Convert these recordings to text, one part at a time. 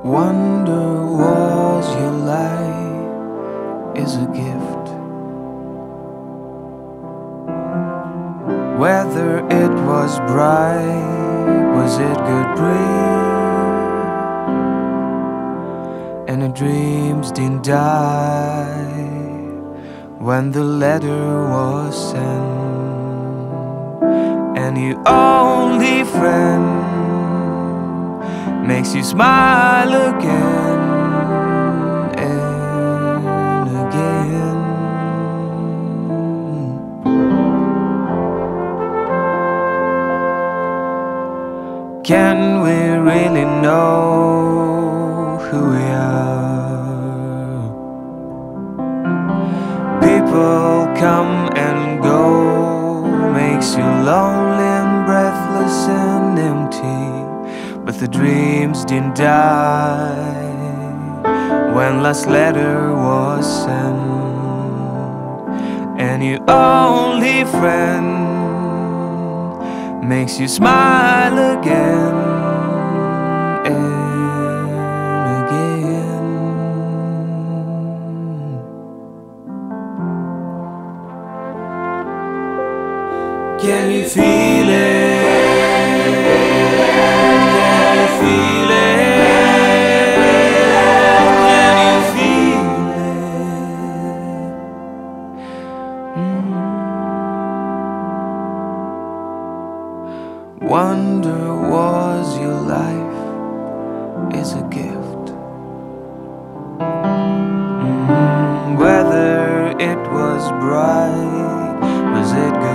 Wonder was your life is a gift. Whether it was bright, was it good breeze? And the dreams didn't die when the letter was sent. And your only friend makes you smile again and again. Can we really know who we are? People come and go, makes you lonely and breathless and empty. But the dreams didn't die when last letter was sent. And your only friend makes you smile again and again. Can you feel it? Feel it? Can you feel it? Wonder was your life is a gift. Whether it was bright, was it good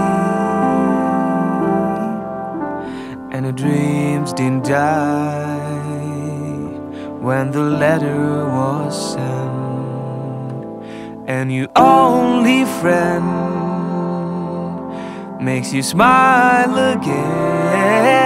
breeze? And the dreams didn't die when the letter was sent. And your only friend makes you smile again.